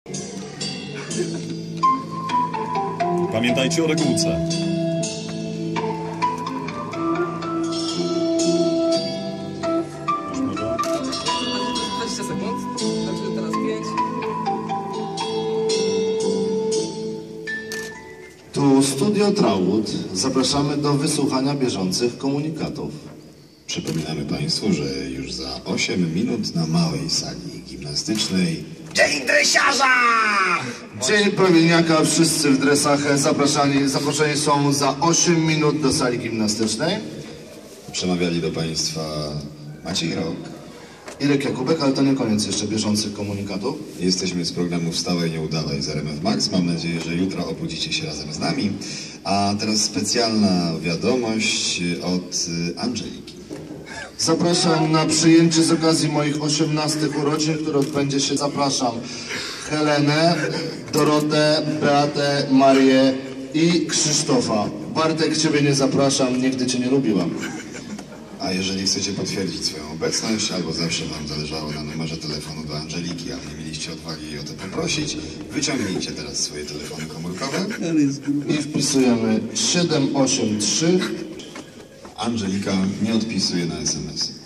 Pamiętajcie o regułce. Już może? 20 sekund. Także teraz 5. Tu Studio Traugut. Zapraszamy do wysłuchania bieżących komunikatów. Przypominamy Państwu, że już za 8 minut na małej sali gimnastycznej Dzień dresiarza! Dzień prawilniaka, wszyscy w dresach zaproszeni są za 8 minut do sali gimnastycznej. przemawiali do Państwa Maciej Rok. Irek Jakubek, ale to nie koniec jeszcze bieżących komunikatów. Jesteśmy z programu Wstawaj, nie udawaj z RMF Max. Mam nadzieję, że jutro obudzicie się razem z nami. A teraz specjalna wiadomość od Angeliki. Zapraszam na przyjęcie z okazji moich 18 urodzin, które odbędzie się. Zapraszam Helenę, Dorotę, Beatę, Marię i Krzysztofa. Bartek, Ciebie nie zapraszam, nigdy Cię nie lubiłam. A jeżeli chcecie potwierdzić swoją obecność, albo zawsze Wam zależało na numerze telefonu do Angeliki, a nie mieliście odwagi jej o to poprosić, wyciągnijcie teraz swoje telefony komórkowe I wpisujemy 783. Angelika nie odpisuje na SMS.